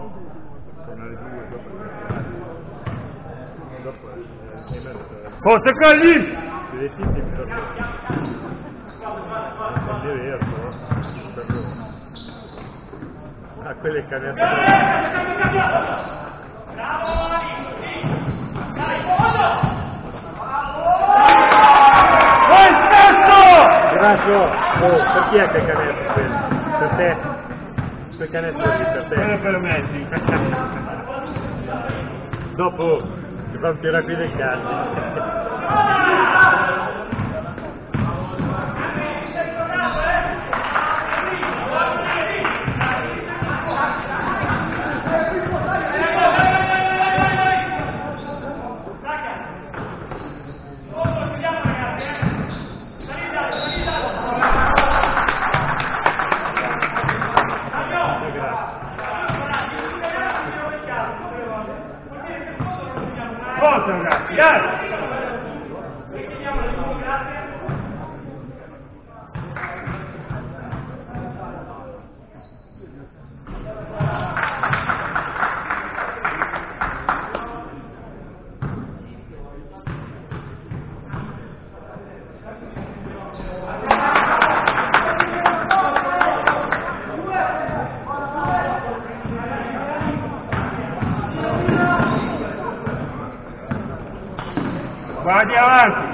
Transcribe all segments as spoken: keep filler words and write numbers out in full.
Tornare due dopo. Dopo Forza Cagli! deve finire per non è vero, però. Ah, quelle canette. Grazie! Oh, per chi è che canestro quello? Per te? Quel canestro lì per te? Non per me, sì. Dopo ti fa un tirare qui del calcio. Forza ragazzi, dai! Guardi avanti!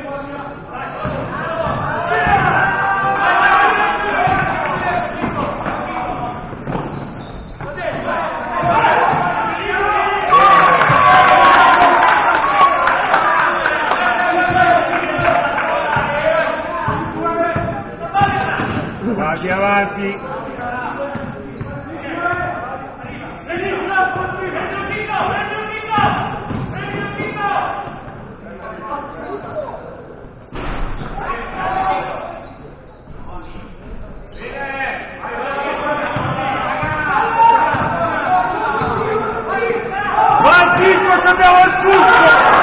Guardi avanti! Francisco, abbiamo il tutto!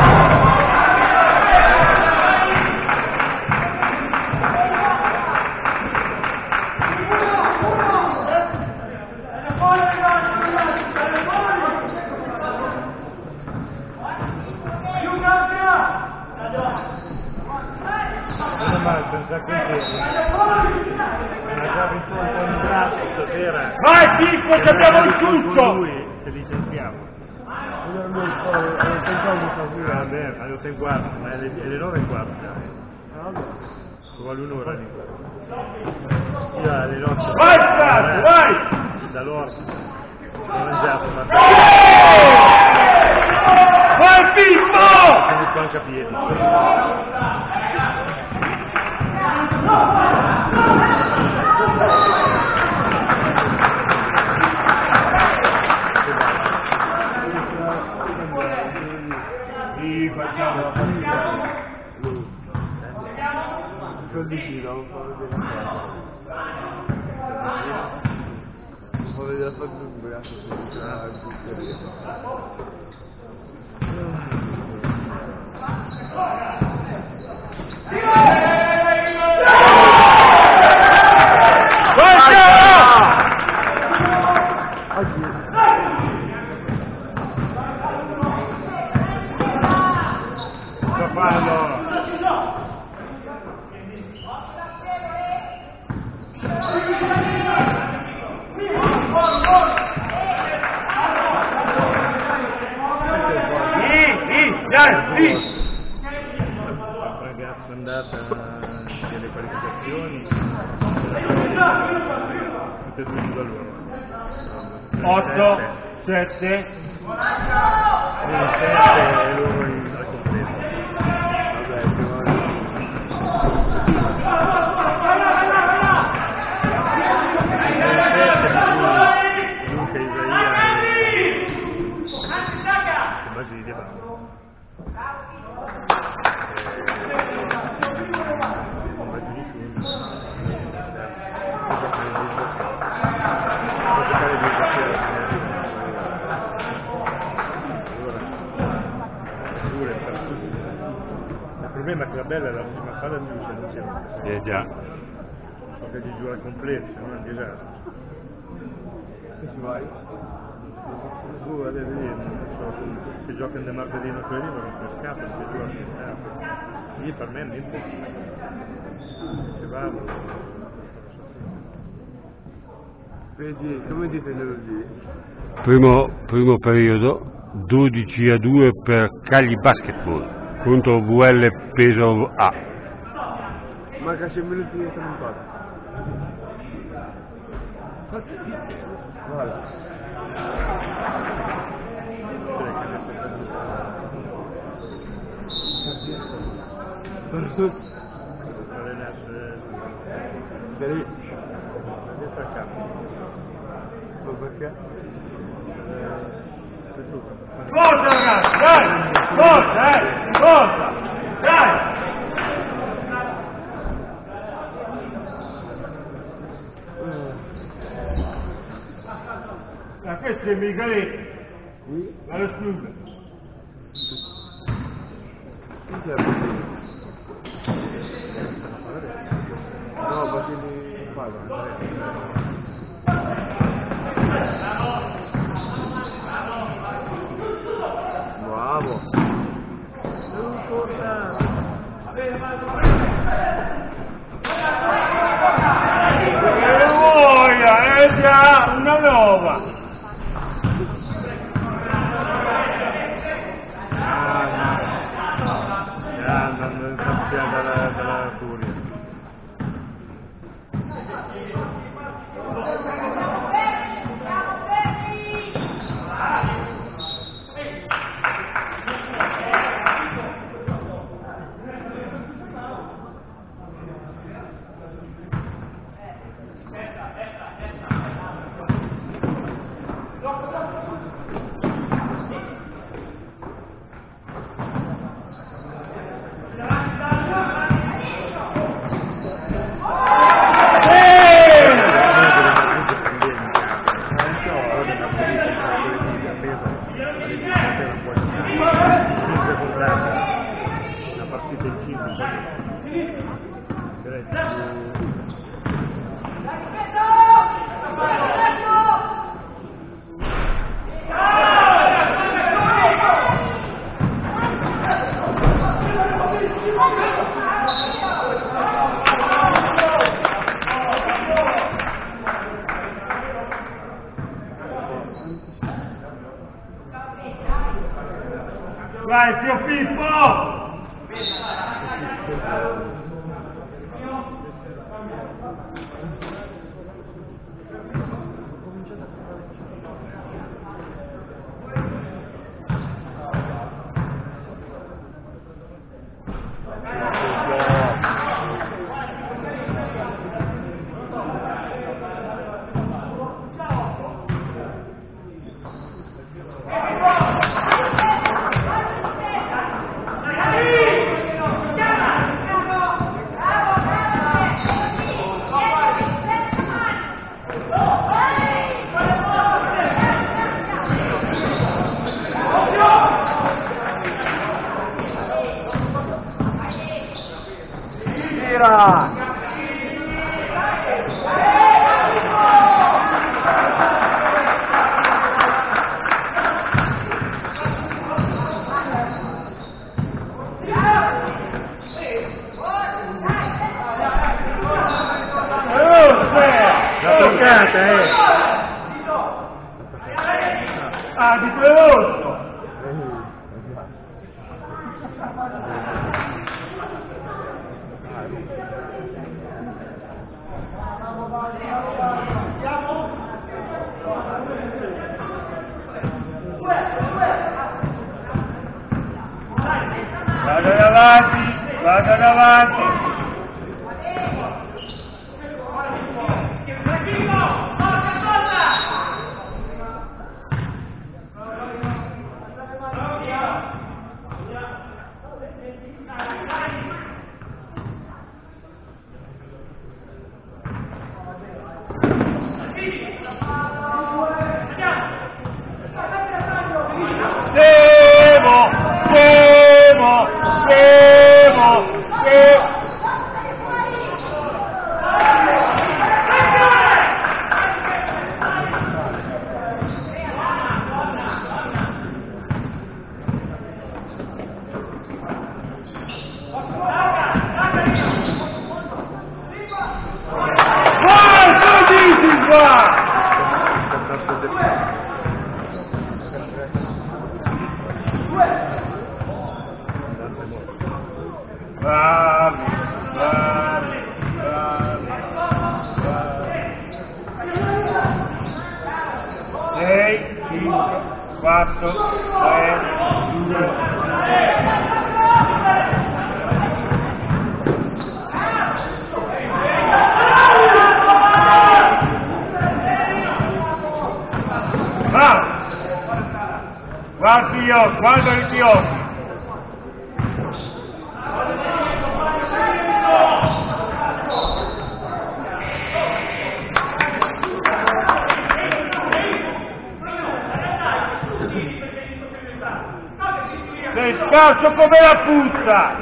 Non male, pensa che una già vinto un po' in braccio stasera. Vai Chico, abbiamo il tutto! Lui, se licenziamo. Vabbè, alle otto e un quarto, ma è le nove e un quarto già. Ci vuole un'ora lì. Io alle nove. Vai Stato, vai! Dall'orto. Ho mangiato, ma... Vai Pippo! Sono il panca a piedi. Sì, facciamo la partita. Così non fa vedere. Non fa vedere fatto un braccio Sì! Ragazza andata delle qualificazioni tutte e due di valore otto, sette sette e loro in al completo. Vabbè, più o meno. Luca Isaia e Basile vanno. Il problema è che la bella è la prima palla di luce non c'è. Eh già. Perché di giocare completo, se no è un disastro. Che ci vai? Tu adesso lì, si gioca in martedì non quelli ma non si scappa, non si gioca in lì per me niente. Si va. Vedi, come dite lì? Primo, primo periodo, dodici a due per Cagli Basketball contro V L Peso A. Manca sei minuti e sono ancora. Voilà. Vedi? Dietro a capo. Ma perché? Forza ragazzi, dai! Forza, eh! Forza! Dai! Ah, questo è Migueletto! L'ha escluso! Chi c'è Basili? No, Basili paga. Bravo! E voglia, è già una nuova! Ah, non capisce dalla, dalla furia. Vai, zio Pippo! La toccata, eh! Ah, di Peloso! Vado davanti, vado davanti! Devo, devo, devo, devo. sei, cinque, quattro, tre, due. Va! Guardi gli occhi, guarda gli occhi! Sei scarso come la puzza!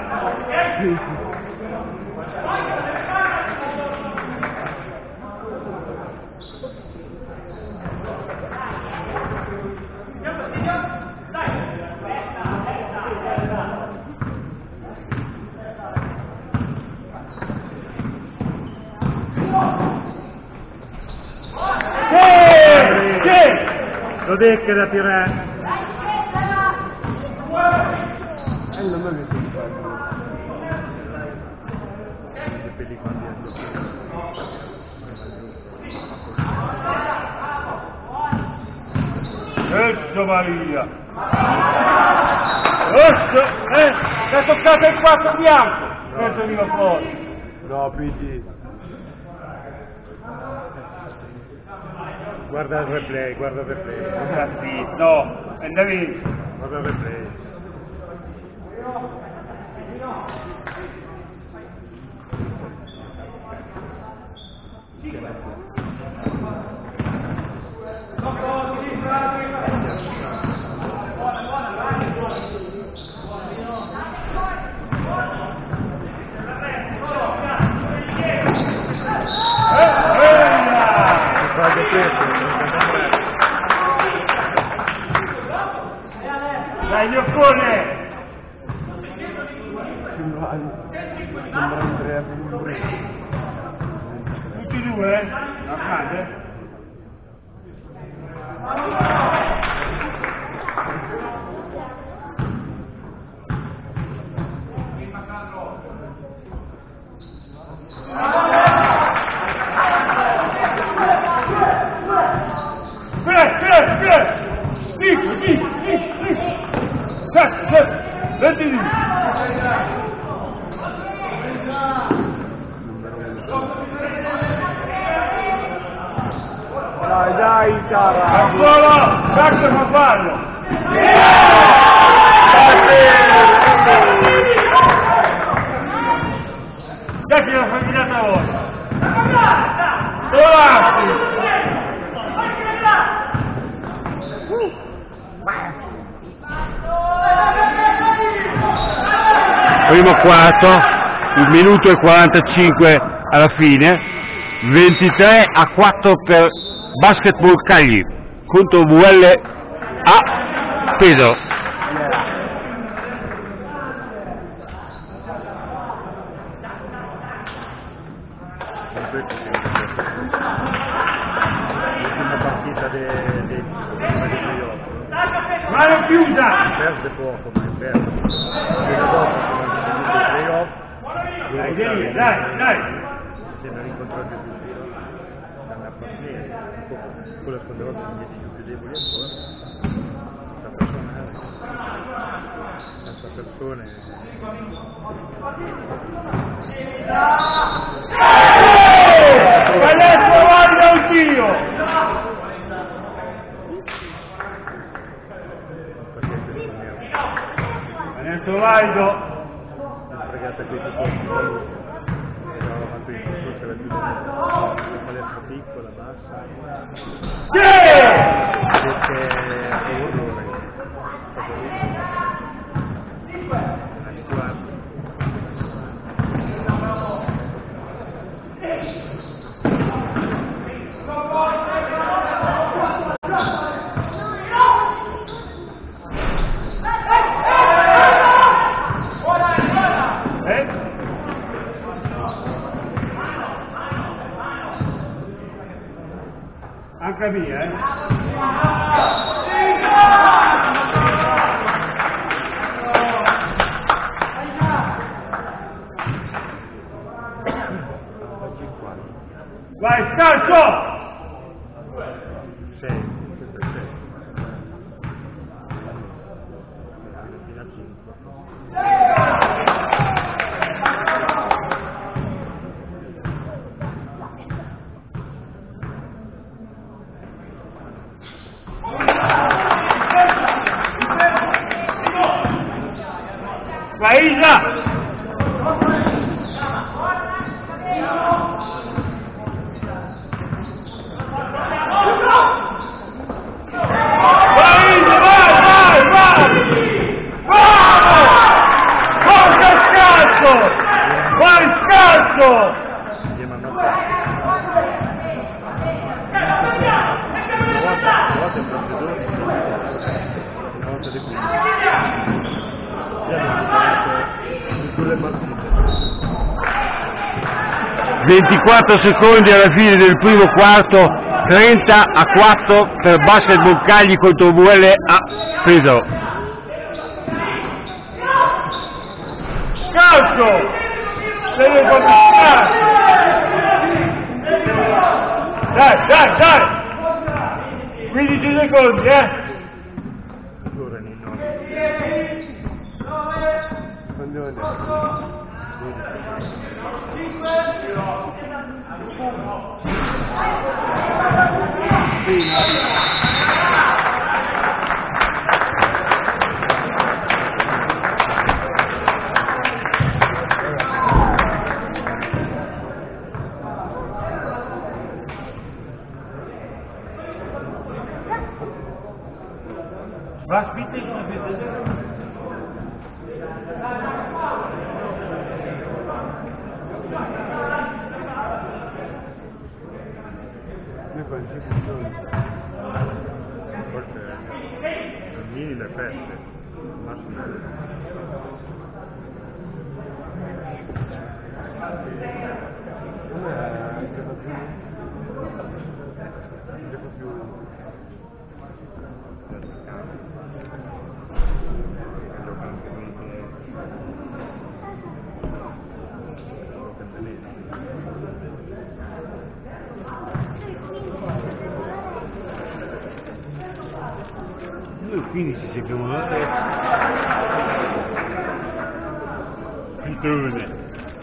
Lo decca da tirare. E non me ne sono fatto. Esso Maria! Esso! Eh! Mi è toccato il quattro bianco! Questo veniva fuori! No, P G. Guarda il replay, guarda il replay. Sì, no! Andavi! Guarda il replay. Dai, mio cuore! Sembra Andrea Pellegrini. Tutti e due? La frase? Vieni, vieni, vieni! Dico, dico, dico, dico! Sette, sette, ventidue! Dai, dai, cara! Ancora! Cazzo fa farlo! Dai che l'ho famiglia ora! Avanti! Primo quarto, il minuto e quarantacinque alla fine, ventitré a quattro per Basketball Cagli contro V L a Pesaro. L'ultima partita dei dei playoff. Mano chiusa! Perde poco, ma è perso. E dopo sono i playoff. Dai, vieni, dai, dai! Se non incontrate più stanno a partire, quello seconda volta sono dieci più deboli ancora. Questa persona questa persone Adesso guarda un tiro! Adesso valido! fregata qui tutto eravamo fatto il discorso era più la palestra piccola, bassa perché è un orrore una squadra Anche mia, eh? Vai, scalzo! sei Paisa! Paisa, vai, vai, vai! Bravo! Forza scalzo! Vai scalzo! Gli è mandato. Una volta, una volta in procedura, una volta di più. Già non si sulle partite. ventiquattro secondi alla fine del primo quarto, trenta a quattro per Basketball Cagli contro V L a Pesaro. Calcio! Deve continuare! Dai, dai, dai! quindici secondi, eh! Ancora Nino. Quando è? Was bitte ich noch bitte? Io penso che sono. Forse il minimo è feste, il massimo è... Non è anche da più. Gioca più. Noi quindici ci abbiamo la testa. Pitone.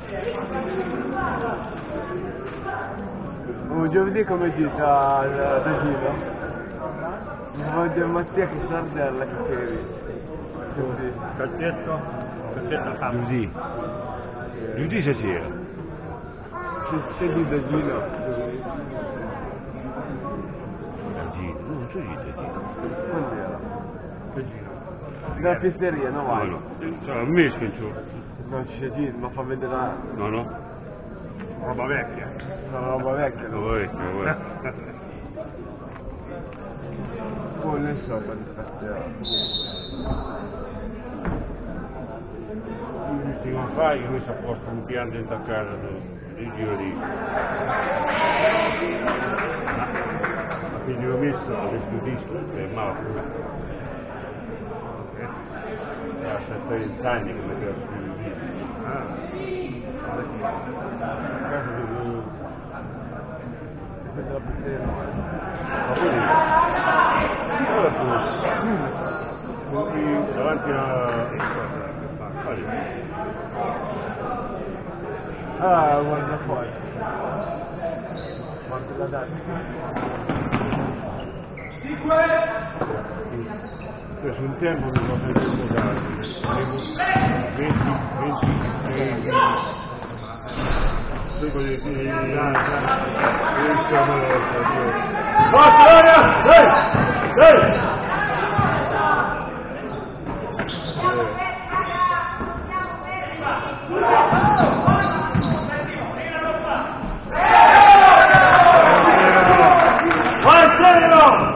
Oh, giovedì come dice al Gino? Mi fa vedere Mattia che sardella che sei. Così. Calcetto? Calcetto fatto. Lunedì. Lunedì stasera. C'è di da Gino. Gino, no, non c'è Gino. Quando era? Che giro? Dalla pizzeria, no No, vai. no. C'è un mese che c'ho. Non c'è Gino, ma fa vedere la, No, no. Roba vecchia. la roba vecchia. No, No? vabbè, vabbè. Oh, ne so quando stasera. L'ultimo fa io mi sono posto un piano dentro a casa del giro di... Quindi ho messo l'escludisco, che è Marco. Era trenta anni che metteva l'escludisco. Ah, A casa del... Questa è la pizzeria, no? Ma poi... Ora tu... Davanti a... Vale. Ah, guarda fuori. Quanto la data? Adesso un tempo mi sono sempre sposato, avevo venti, ventisei, poi con le figlie di danza, e insomma la Forza, dai! Dai! Marcello!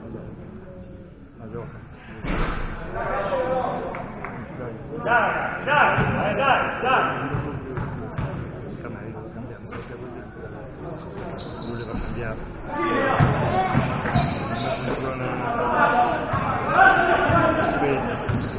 La gioca. Dai, dai, dai, dai, dai. Canale, cambiamo, perché così. Lui le va a cambiare. In zona sveglia.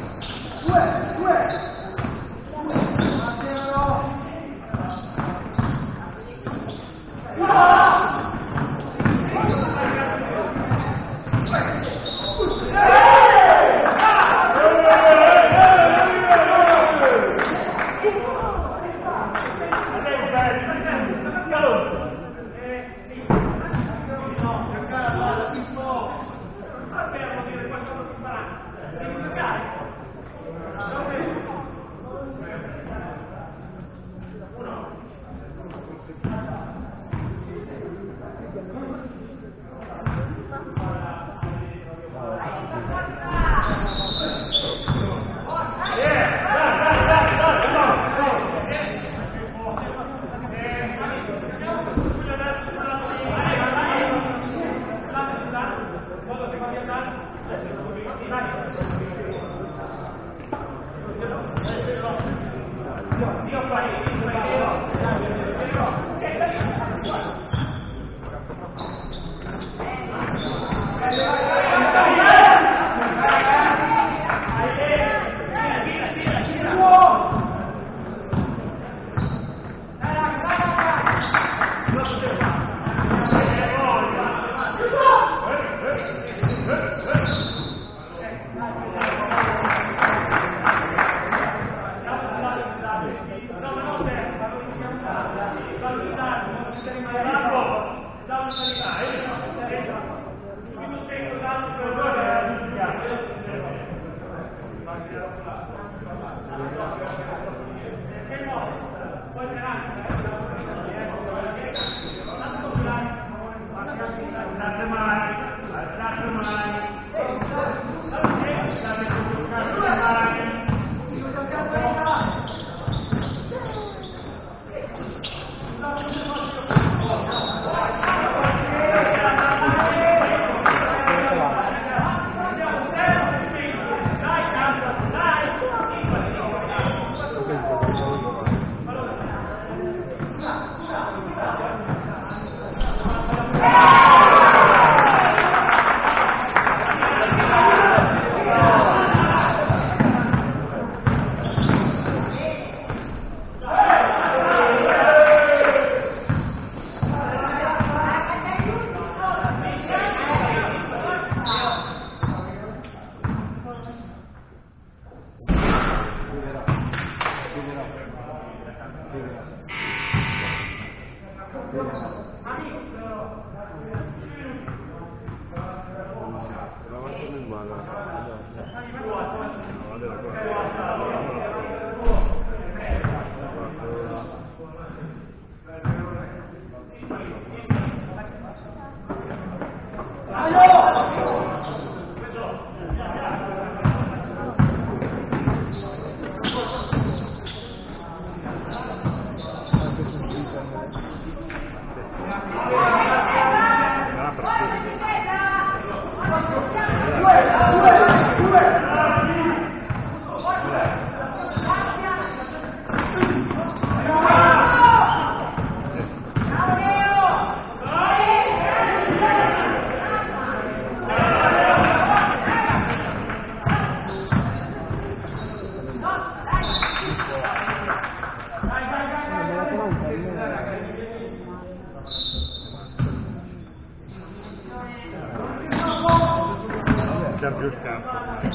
Sergio Scampo.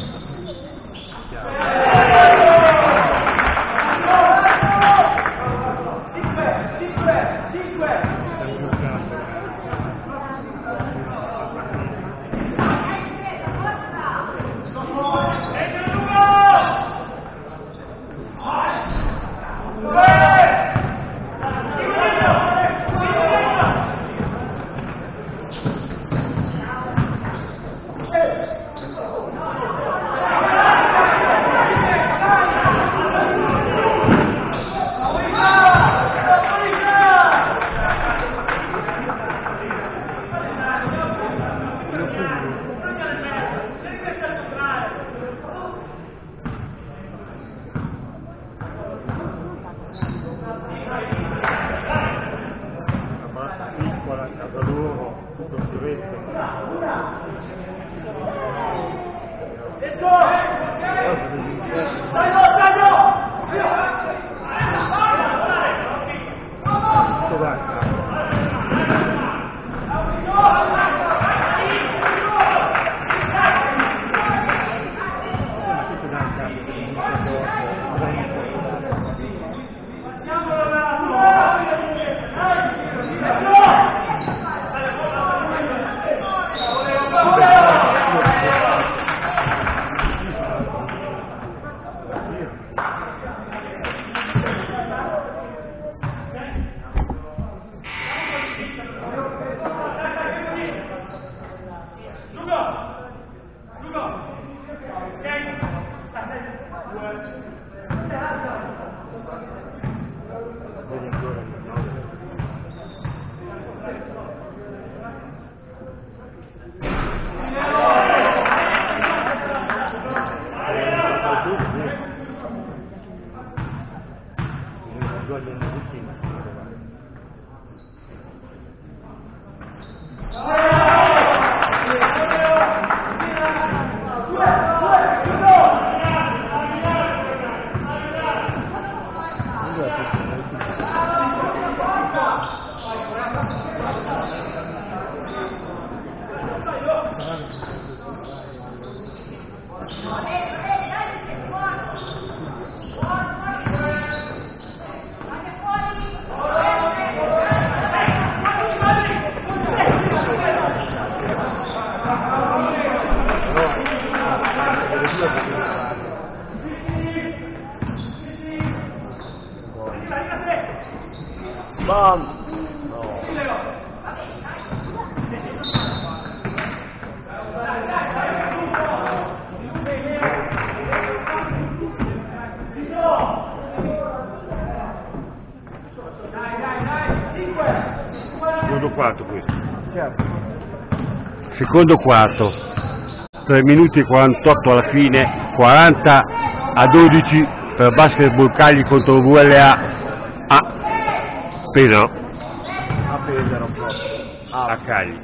quarto questo. Certo. Secondo quarto, tre minuti e quarantotto alla fine, quaranta a dodici per Basketball Cagli contro V L A a Pesaro. A Pesaro proprio. Ah, A Cagli.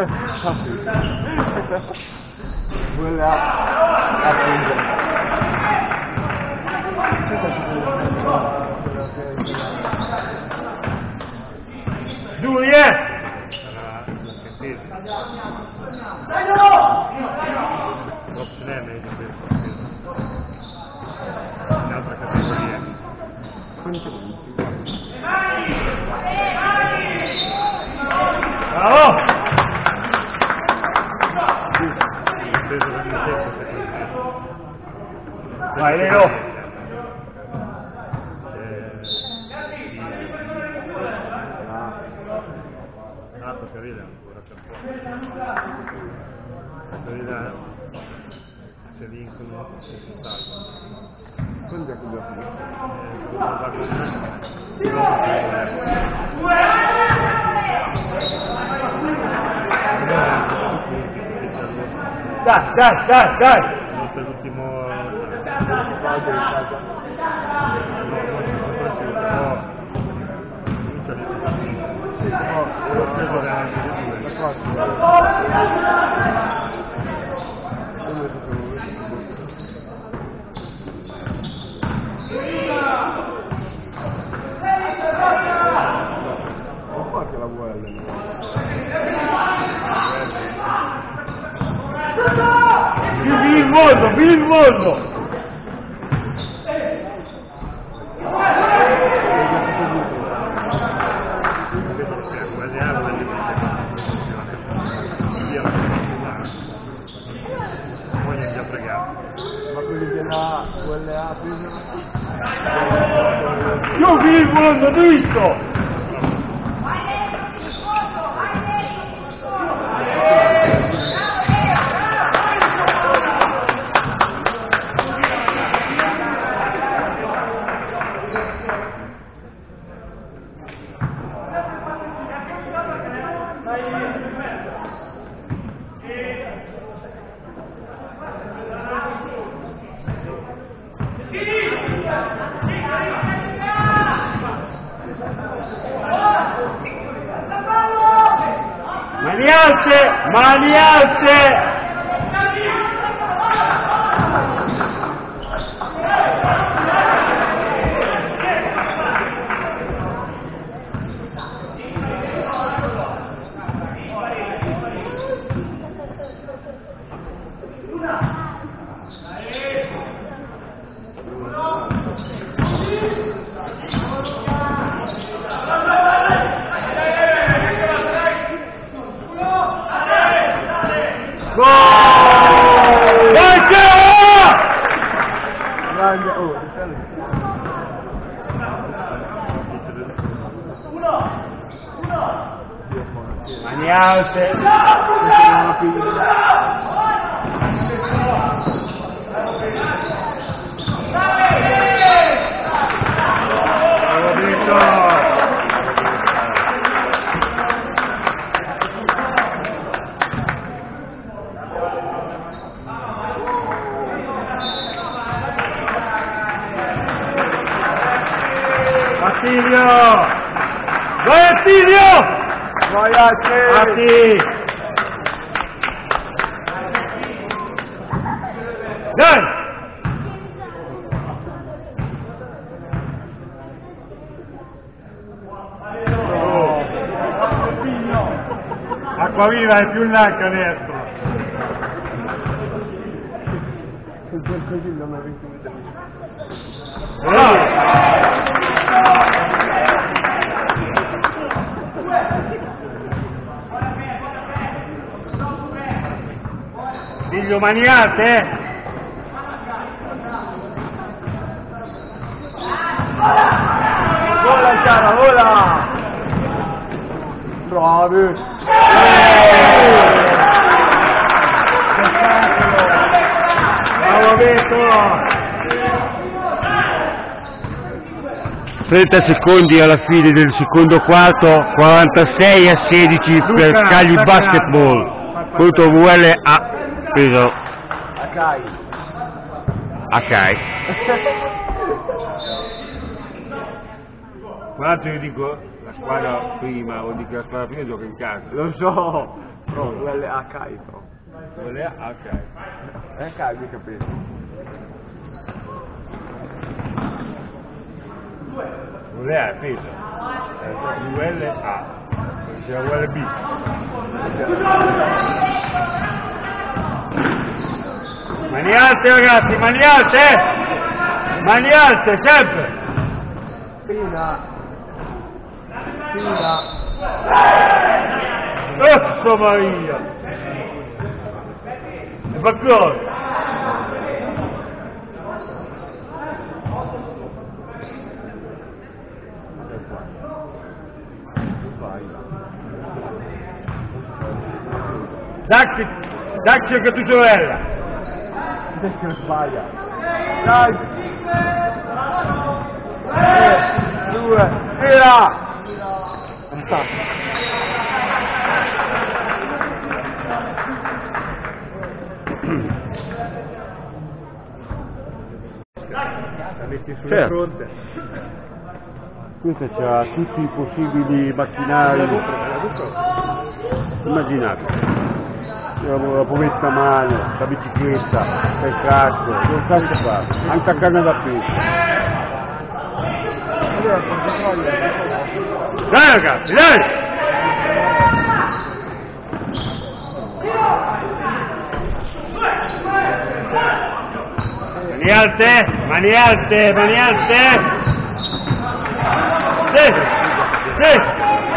quella a Pesaro. Giulia! Sarà l'ascentesimo. L'opzione meglio questo. In altra categoria. Bravo! Il peso del difetto se così. Vai Leo! Ah, Caterina ancora per fuori. Caterina se vincono si salvano. Quando è che dobbiamo finire? Eh, devono fare così. Dai, dai, dai, dai! Non per l'ultimo... Vado in casa. Vivi il mondo, vivi il mondo! Ma quelli della V L A Io vivi il mondo, dritto! Mani alte, mani alte! Grande, oh, Mani alte! Attilio! Vai Attilio! vai Atti! Atti! Dai! Oh. Acquaviva è più in là il canestro! Così non ho vinto. Figlio maniate, eh? Vola Chiara, vola! Bravi! Bravo Beto! trenta secondi alla fine del secondo quarto, quarantasei a sedici per Cagli Basketball contro V L A Pesaro. Akai. Akai. Tra l'altro io dico la squadra prima, vuol dire che la squadra prima gioca in casa. Lo so, però V L A Akai però. V L A Akai. È Akai, mi capito. V L A è peso. V L A. C'è V L B. Mani alte ragazzi, mani alte! Mani alte, sempre! Fina! Fina! Osso Maria! E fa cosa? Dacci, dacci anche tua sorella! Che sbaglia! Dai! Tre, due, via! La metti sulle Certo. fronte. Questa c'ha tutti i possibili macchinari immaginabili. La povetta mano, la bicicletta, il casco, non cazzo fa, anche a canna da pesca. Dai ragazzi, dai! Mani alte, mani alte, mani alte! Sì, sì!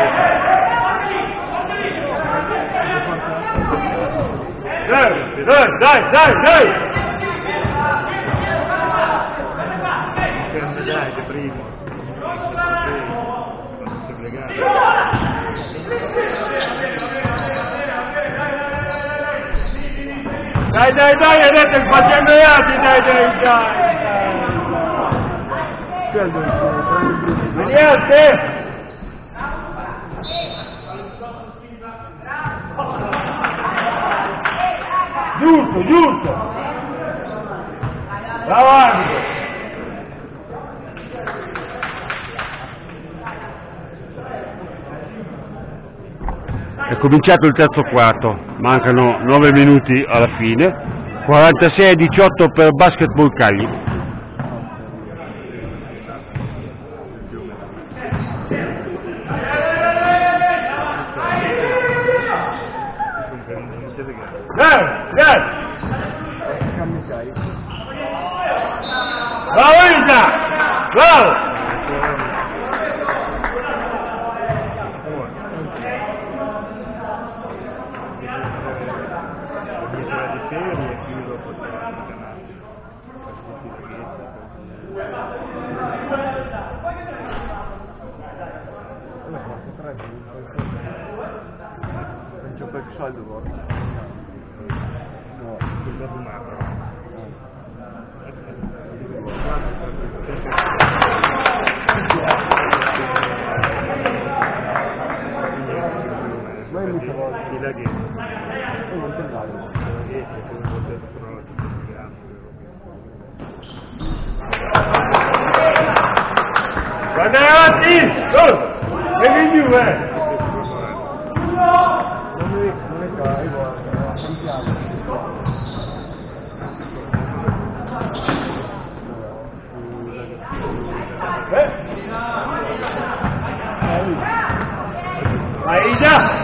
Dai, dai, dai, dai, dai! Ferme dai, che primo. Non si pregare. Dai, dai, dai, vedete il facendo gli altri, dai, dai, dai! Mani alte! Giusto, giusto! Bravo arbitro! È cominciato il terzo quarto, mancano nove minuti alla fine, quarantasei a diciotto per Basketball Cagli. Dai, dai! Bravo Isa! Bravo! Non c'ho per soldi vuoi? No, sul dato macro. Ma io mi stavo... Chi la che? Io non te la Che se non potete provare tutti i grammi. Guarda avanti! Oh! Vieni giù, eh! non mi non mi qua, io guarda, sentiamo. Eh? Vai già!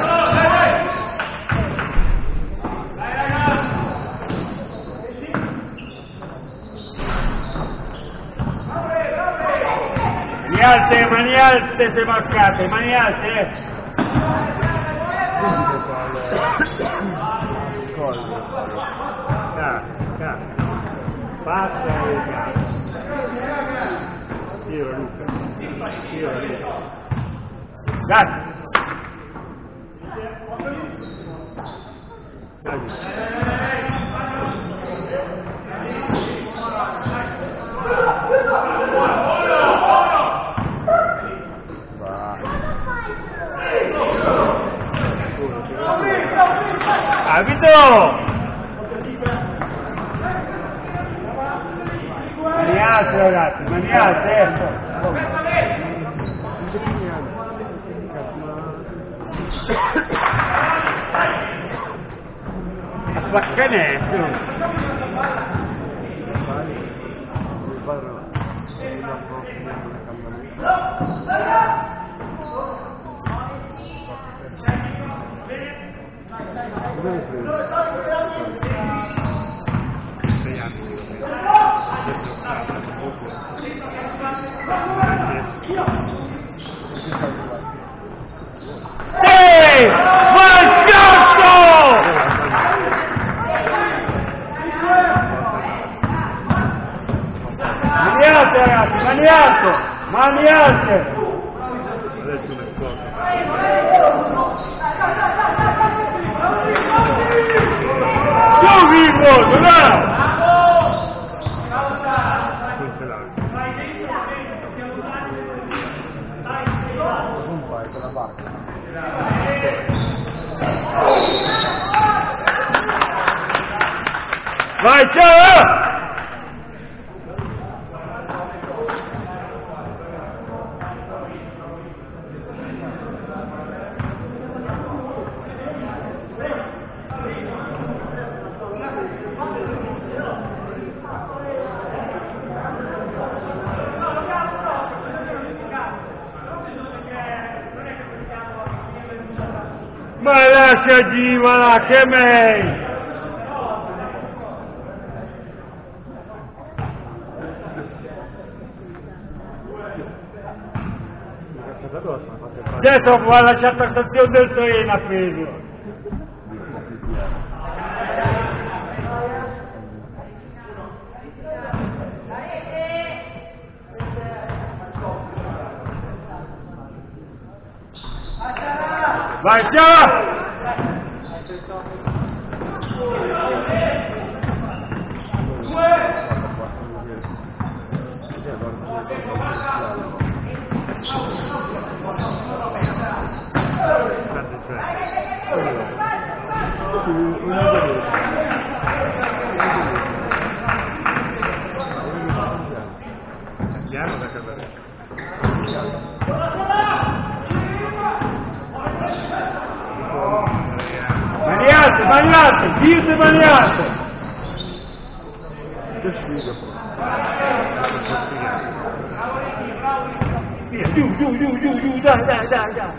Mani alte, mani alte se marcate, mani alte, eh! Cazzo, cazzo. Passa e cazzo. Tiro Luca. Tiro Luca. Grazie! alti ragazzi, mani alte, eh. A Flaccanetto. sei anni Ehi! Francesco! Mani alte ragazzi, mani alte! Mani alte! adesso ne scorso Su vivo, dov'è? non ce l'ha Vai, ciao! Ma lascia Givala, che mei! Adesso va lasciare la stazione del treno appeso. Vai, ciao! andiamo da casa. Maniate, maniate, dite maniate! Che sfiga. Via, giù, giù, giù, giù, giù, dai, dai, dai, dai!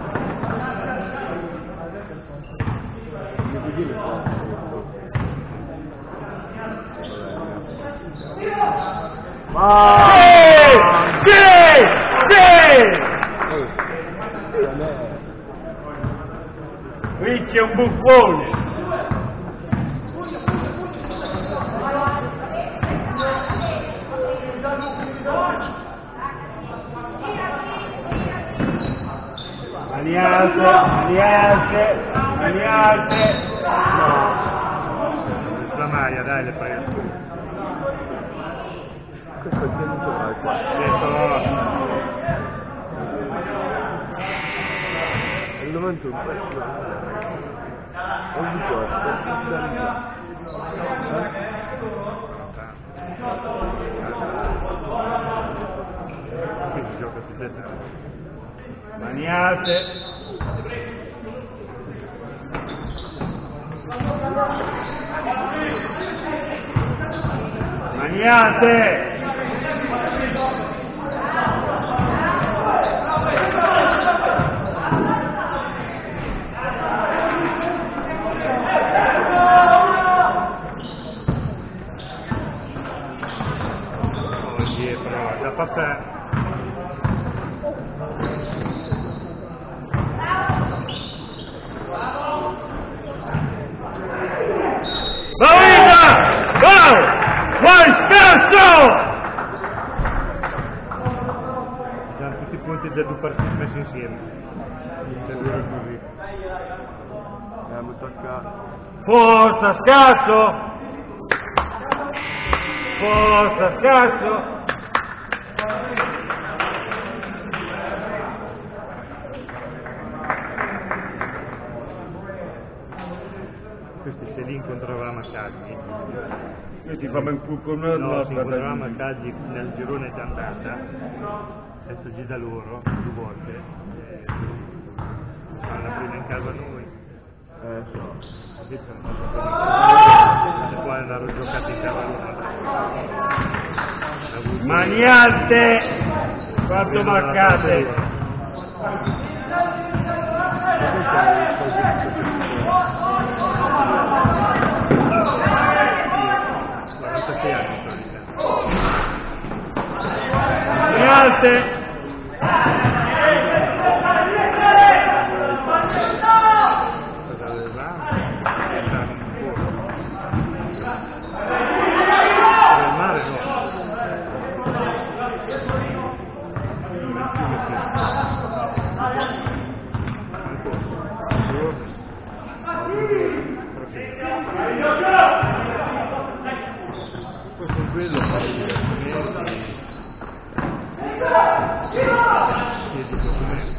Ma Sì! Sì! Ricci è un buffone! Mani alte, mani alte, mani alte! La maglia, dai, le fai. questo è non ce l'hai qua. È il novantuno. Ho diciotto. Qui si gioca su testa. Mani alte! Mani alte! Oh, dietro, da fatta. Marina! Vai! Vai spesso! Già tutti i punti da due partite messi insieme. Se dura così. Andiamo a toccare. Forza, scasso! Forza, scasso! Questi se li incontravamo a Maccabi. Io ti fa ben più con una No, ci strada incontravamo a di- Cagli nel girone d'andata, adesso giù da loro, più volte, e fanno la prima in casa a noi, Eh, so. e poi andavo giocati in casa loro. Mani alte, quanto marcate. quarantasei anni sono di tempo. Mani alte. Cosa avevamo? Entravo in fuoco. Nel mare no. Poi con quello fai i documenti, chiedi i documenti.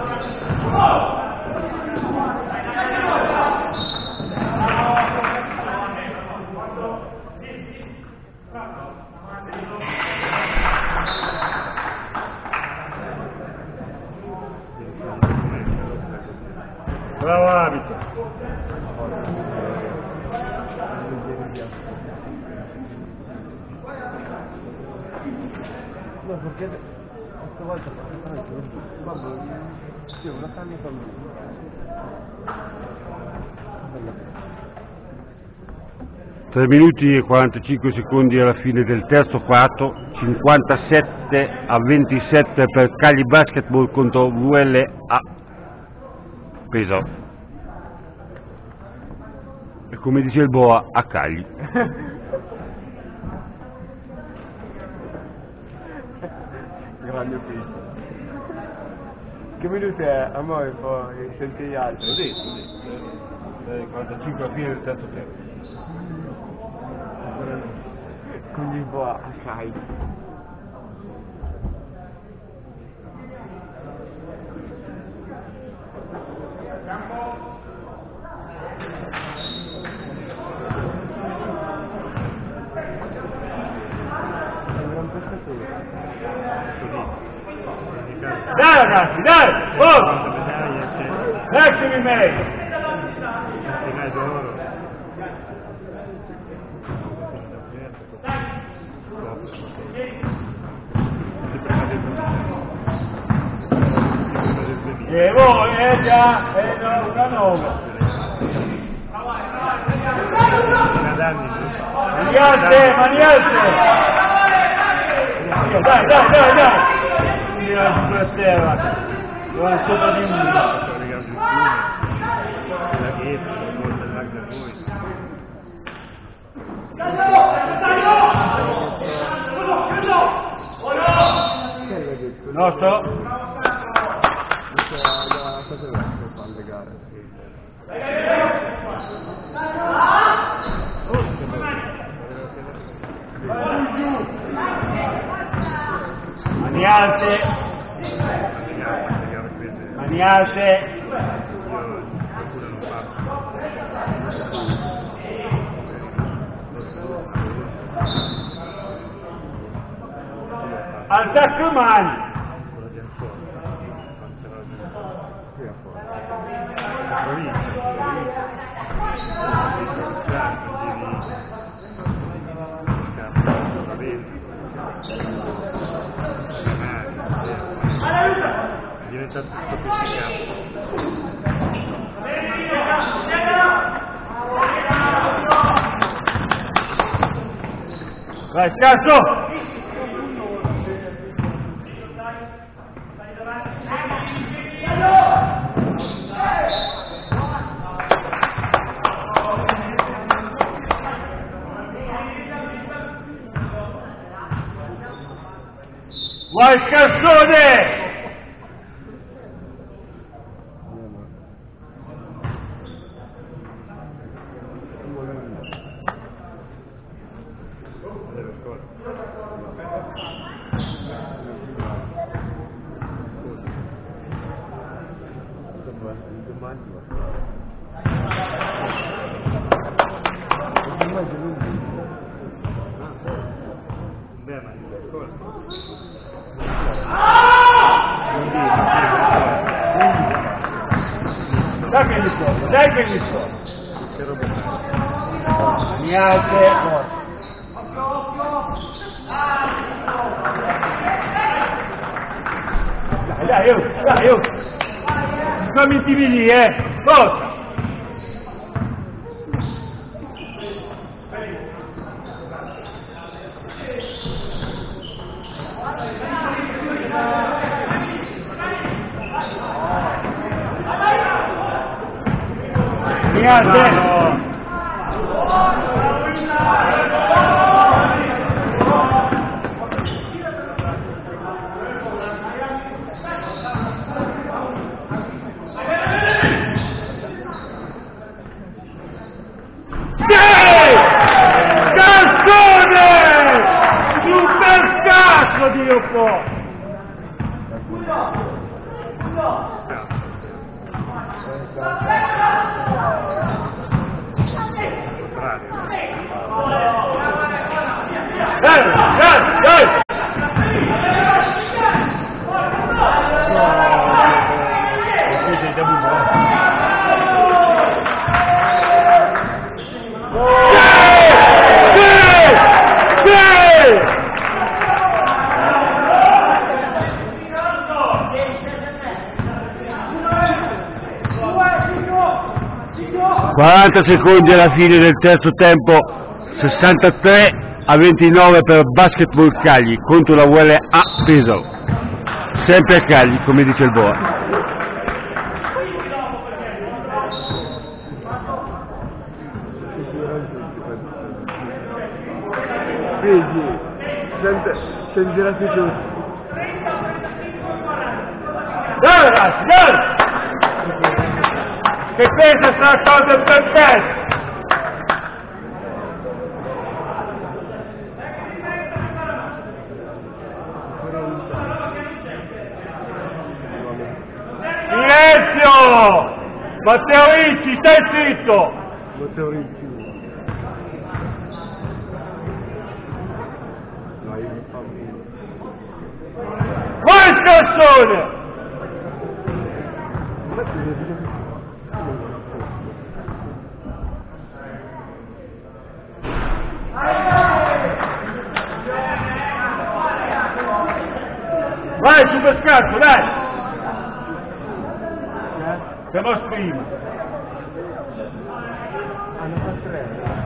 Bravo arbitro. No, perché questa volta quando sì, una canna con tre minuti e quarantacinque secondi alla fine del terzo quarto, cinquantasette a ventisette per Cagli Basketball contro V L A Pesaro. E come dice il Boa, a Cagli. grande qui. Che minuto è? Amore, poi senti gli altri. L'ho detto, l'ho detto. Eh, quarantacinque alla fine del terzo tempo. Quindi un po' a Kai. Dai ragazzi, dai! Forza! Medaglie, c'è Lasciami in mezzo! centinaia d'oro. E voi, eh già, è una nove. Mani alte, mani alte! Dai, dai, dai, dai! Io su per terra, sono sopra di uno. Nostro? Mani alte! Mani alte! Attacco mani! Diventa sofisticato. Vai scarso! Vai scarsone! Dai che gli so, dai che gli so. Che roba. Niente, no. Dai, dai, oh, dai, oh. Non mi intimidi, eh. Cosa? Niente. Super cazzo di un po'! Dai, dai, dai! quaranta secondi alla fine del terzo tempo, sessantatré a ventinove per Basketball Cagli contro la U L A Pesaro. Sempre a Cagli, come dice il Boa. Vedi, sentirà tutto. Dai ragazzi, dai! Che questa sarà cosa perfetta! Silenzio! Matteo Ricci, stai zitto! Matteo Ricci. No, io mi fa bene. Vai scassone! Vai, super scarso, dai! Siamo prima. Hanno fatto tre.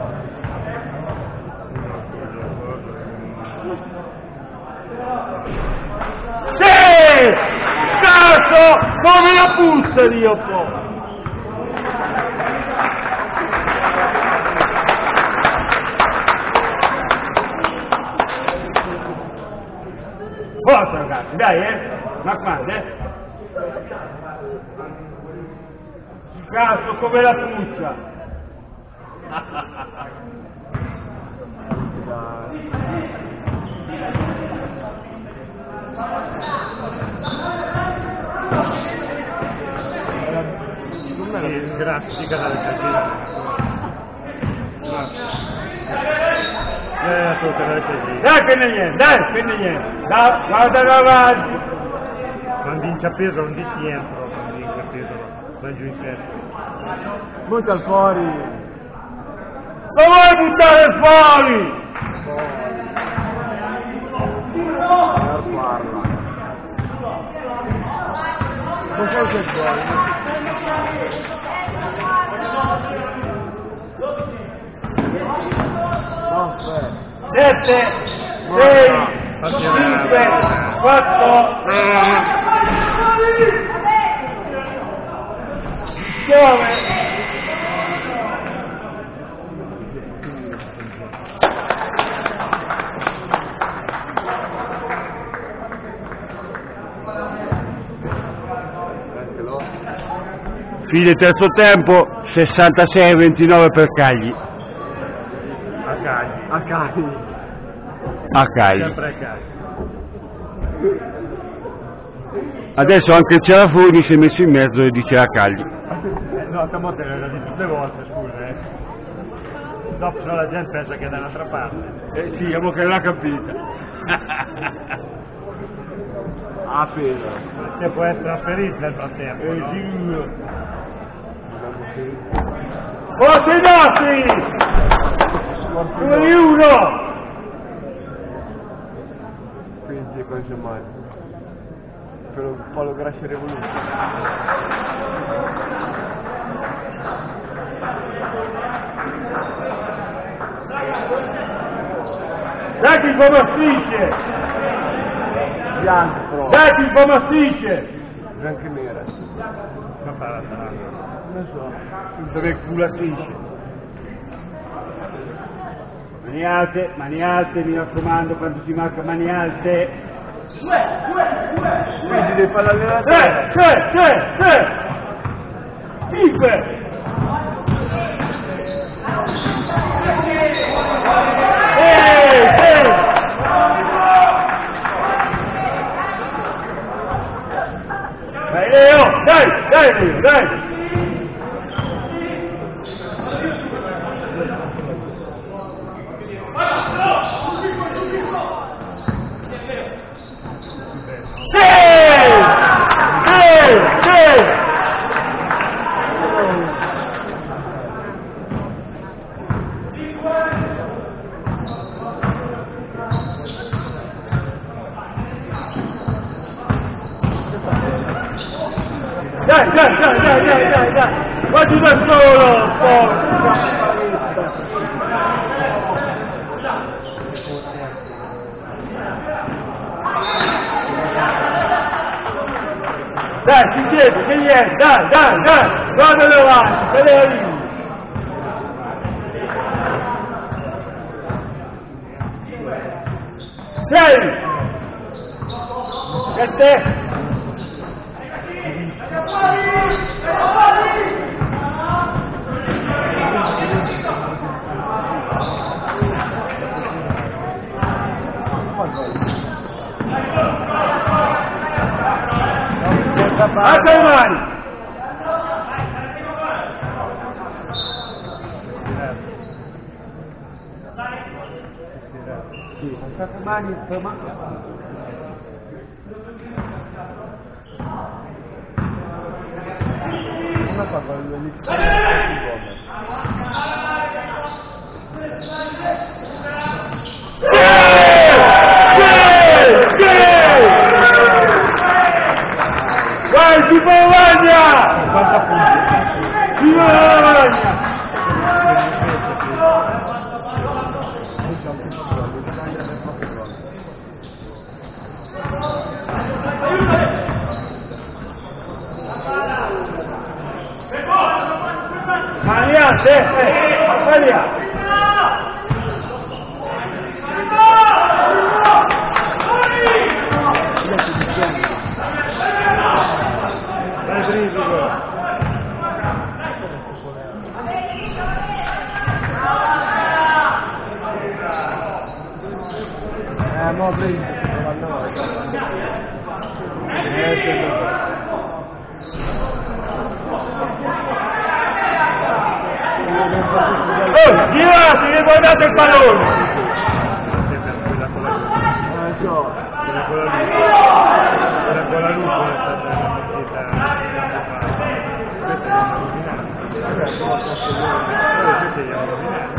Sì! Cazzo! Come la puzza lì un po'! Forza ragazzi, dai eh! Ma quando eh? Cazzo come la puzza! Sì, grazie, canale casino. Eh, tu canale casino. Dai che ne niente, dai che ne niente! Dai, guarda davanti! Quando vince a peso non dici niente, però, quando vince a peso vai giù in testa. Butta fuori. Lo vuoi buttare fuori? Per farla. Ma sai che vuoi? No, Sette, sei, cinque, quattro, nove. Fine terzo tempo, sessantasei a ventinove per Cagli. A Cagli. A Cagli. A Cagli. Sempre a Cagli. Adesso anche Cerafoni si è messo in mezzo e dice a Cagli. Eh, no, stavolta l'ha detto tutte le volte, scusa, eh. dopo però la gente pensa che è da un'altra parte. Eh sì, amo che l'ha capita. Ah, pesa. Se può essere trasferito nel frattempo, Eh no? sì. Forza i nostri! Uno di uno! Quindi cose male. Per un po' lo grasso revoluto. Dai che il po' massicce! Bianco però. Dai che il po' massicce! Bianco e nera. Ma fa la strada. Non so. Dove culatisce. Mani alte, mani alte, mi raccomando, quando si marca mani alte. Quindi devi fare l'allenatore. Tre, tre, tre, tre! Cinque! Ehi, ehi! Dai Leo, dai, dai Leo, dai! Dai, dai, dai, dai, dai, dai, dai! Vatti da solo! Porca! Dai, si siede, che niente, dai, dai, dai! Guardalo avanti, che le arrivi! Sei! E te? Alza le mani! Sì, alzate le mani, ma... Come fa quello lì? Vai, si può Lavagna! Si va Lavagna! Magliate, eh, Magliate! Eh, mo prendi, Oh, girate che guardate il pallone! Quella con la luce. non so. Quella con la luce. Quella con la luce è stata una partita. Questa è una rovinata. Questa è una rovinata.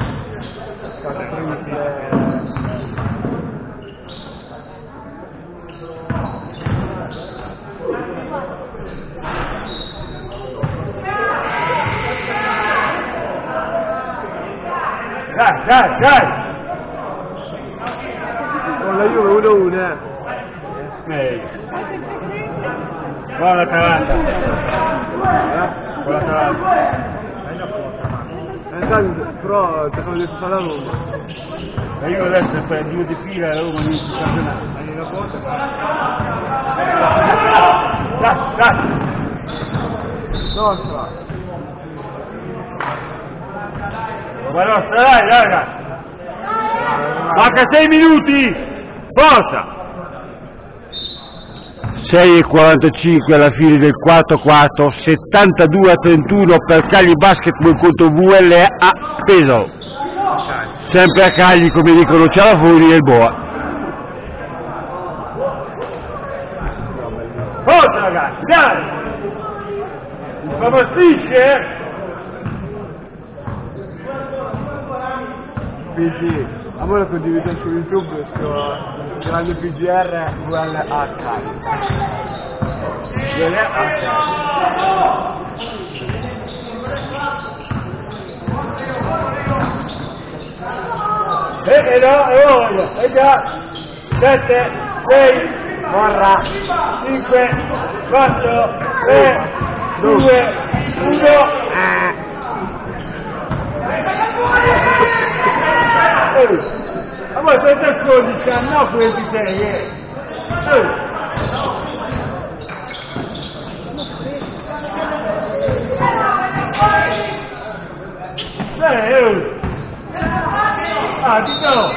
Dai, dai, dai! Con la Juve uno a uno, eh. Meglio. Guarda l'Atalanta. Eh? Con l'Atalanta. Eh, sai, però te l'ho detto alla Roma. E io adesso per due di fila la Roma inizia il campionato. Hai la porta? Dai, dai! Nostra. Guarda, dai, dai, dai! Manca sei minuti! Forza! sei e quarantacinque alla fine del quarto quarto, settantadue a trentuno per Cagli Basketball contro V L A Pesaro. sempre a Cagli, come dicono Cialafoni e il Boa. Forza ragazzi, dai! Mi favortisce, eh? P G, a me lo condivido su YouTube, sto grande P G R U L A Cagli. U L A Cagli. E eh, no, e ora, e già, sette, sei, Morra! cinque, quattro, tre, due, uno. Ma voi siete dodici, no ventisei, eh! Eh, eh! Ah, di no!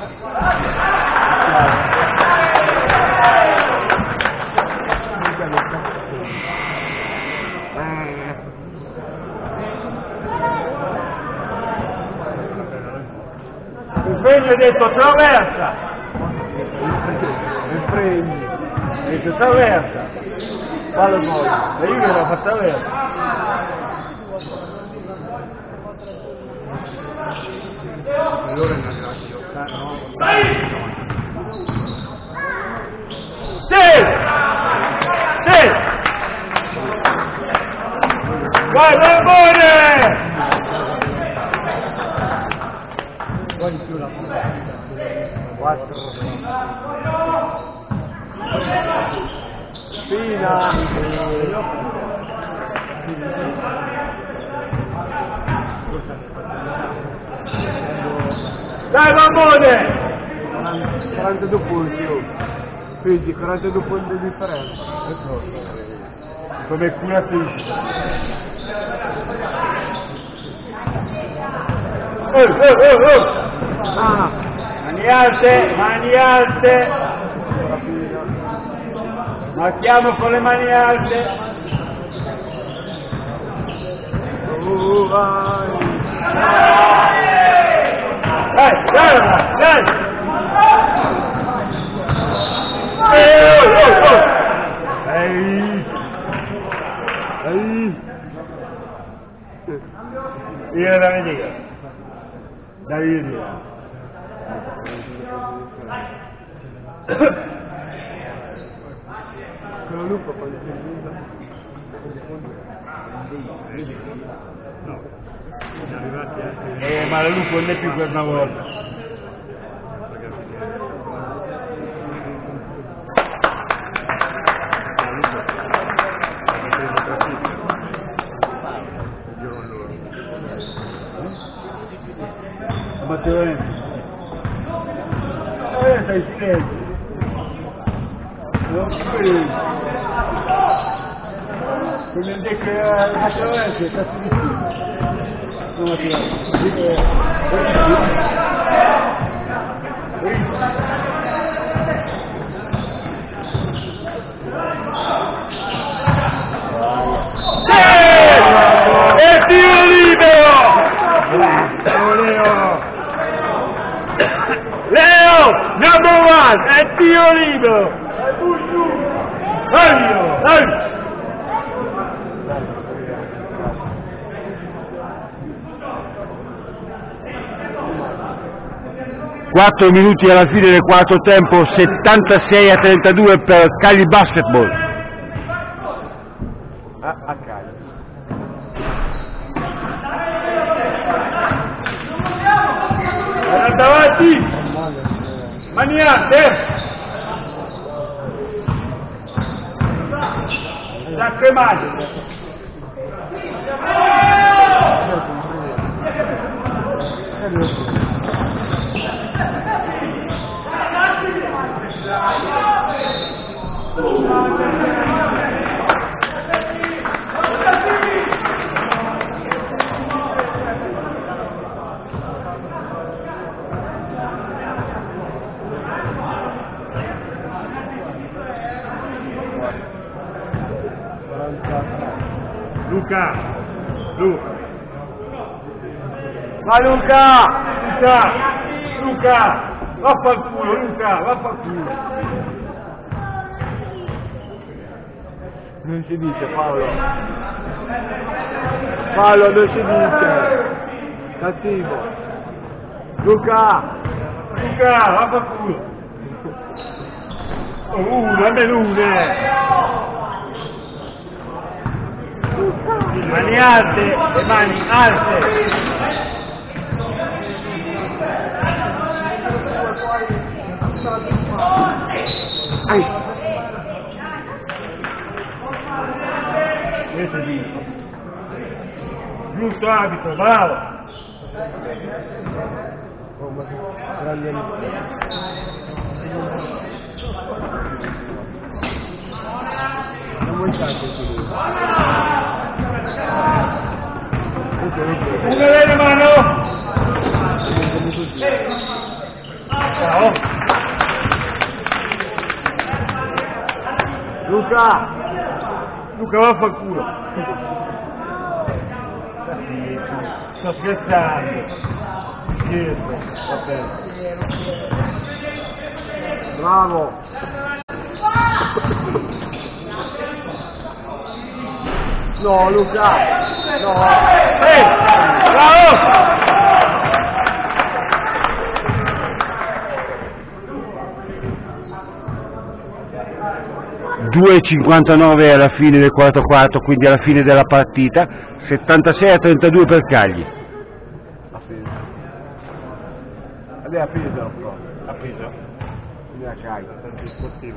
Il segno ha detto traversa! Il prendi! Ha detto traversa! Fallo poi! E io glielo fa traversa! Allora è una grazia, no? Sì! Sì! Vai, Barbone! Guardi più la quattro Fina Dai Barbone! quarantadue punti, oh. Quindi quarantadue punti di differenza. Come curatrice! Oh, oh, oh, oh! Ah! Mani alte, mani alte! Marchiamo con le mani alte! Oh, vai! Dai, dai, dai! Eh, oh, oh, oh! Ehi! Ehi! Io da vedere! Da vedere! Quello lupo quando si riusa. No, siamo arrivati anche Eh, ma la lupo non è più per una volta! ragazzi. Matteo eh, stai silenzio, non speri, come il detto che Matteo è sta vicino, non e tiro libero! Leo! Leo! Number one! È tiro libero! Dai! Dai! quattro minuti alla fine del quarto tempo, settantasei a trentadue per Cagli Basketball. A, a Cagli. Guarda davanti! Maniate! Sacche mani! Luca! Luca! Ma Luca! Luca! Luca! Vaffanculo, Luca, vaffanculo! Non si dice Paolo. Paolo non si dice. Cattivo. Luca! Luca, vaffanculo! Oh, uno, almeno uno! Mani alte, le mani alte! Ai. Questo dico. Giusto abito, bravo! Oh, ma grande non vuoi tanto tu. Una bella mano! Ciao! Luca! Luca, vaffanculo! Sto scherzando! Scherzo, va bene. Bravo! No, Luca! No! Ehi! Bravo! due e cinquantanove alla fine del quarto quarto, quindi alla fine della partita, settantasei a trentadue per Cagli. Ha finito. Lei ha finito un po'. Ha preso? Quindi la caglia. Tanti sportivi.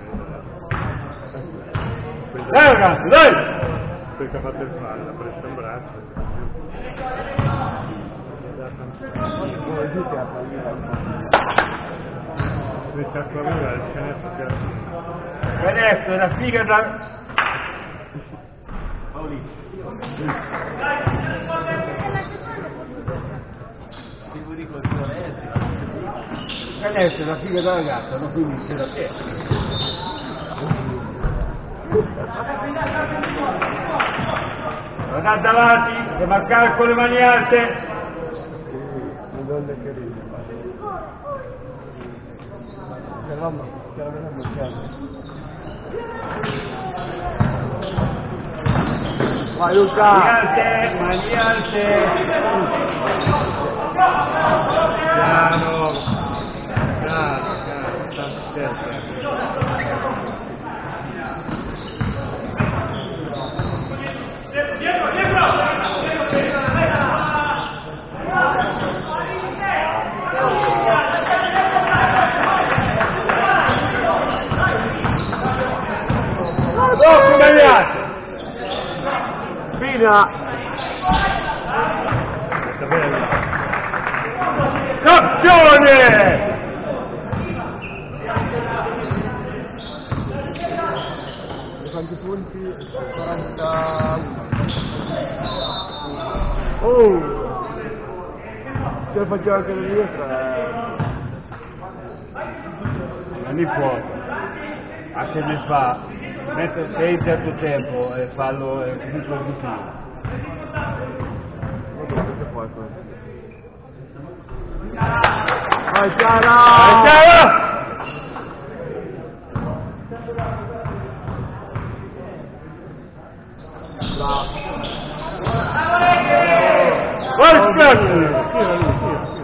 Dai ragazzi, dai! Quel che ha fatto il fallo, ha preso un braccio. Come dite a fare Questa qua aveva il canestro che era... Canestro, è la figa da... Canestro è la figa da ragazza, no? Quindi c'è da te. Guardate davanti, e marcare con le mani alte. Madonna che ride. Eravamo, eravamo bloccati. Vai Luca! Mani alte, mani alte. Piano, piano, piano, tanto scherzo. Dopo sbagliato! Fina! Questa bella. Campione! Quanti punti? quarantaduno. Oh! Ce la facciamo anche la mia. La nipote, anche mi fa, mentre sei in certo tempo e fallo è comunque positivo. Vai Chiara! Vai Chiara! Vai Spiazzi! Tira lui, tira, tira.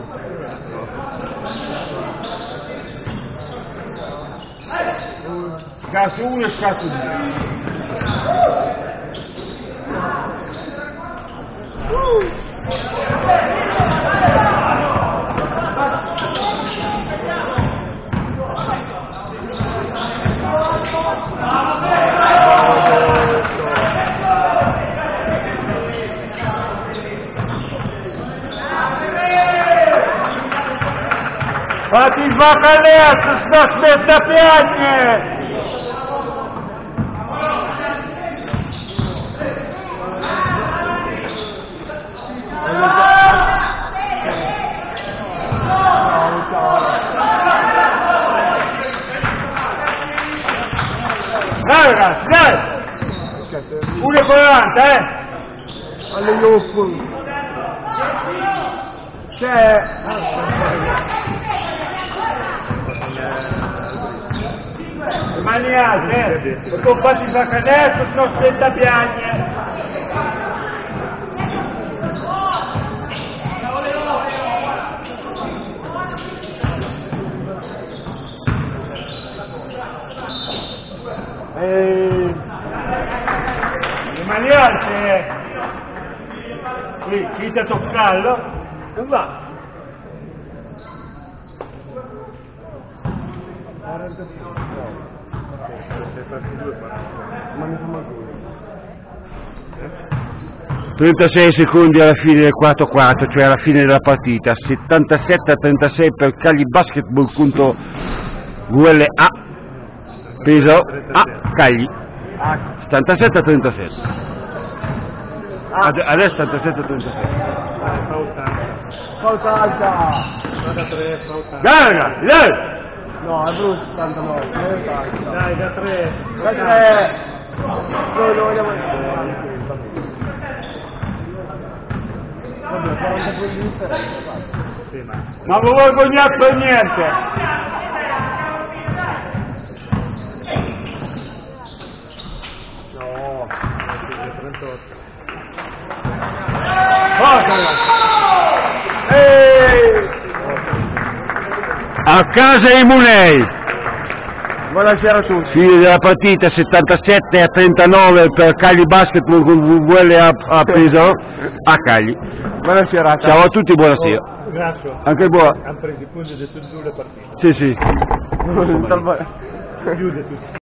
Scasso uno e scasso due. Fatti il bacaleo, sta aspetta piagne! Dai ragazzi, dai! uno e quaranta, eh! Alle Yoppo! C'è! Mani alte, eh! Non fatti fa canestro, se no senta piagne! Ehi! Le mani alte, eh! Qui, qui ti toccarlo, non va! trentasei secondi alla fine del quarto quarto, cioè alla fine della partita, settantasette a trentasei per Cagli Basketball contro V L A Pesaro a Cagli, settantasette a trentasette. Ad- adesso settantasette a trentasette. Falta alta! Dai, dai! No, è brutto, settantanove, falta alta. Dai, da tre! Da tre! Noi lo vogliamo vedere. Vabbè, quaranta punti di differenza. Sì, ma Ma non vergognate per niente! No. trentotto. Forza! Ehi! A casa i Munei! Buonasera a tutti. Fine della partita, settantasette a trentanove per Cagli Basketball con V L A a Pesaro a Cagli. Buona serata. Ciao a tutti, buonasera. Grazie. Anche buona. Hanno preso i punti di tutte le partite. Sì, sì. Talvolta- Chiude tutto.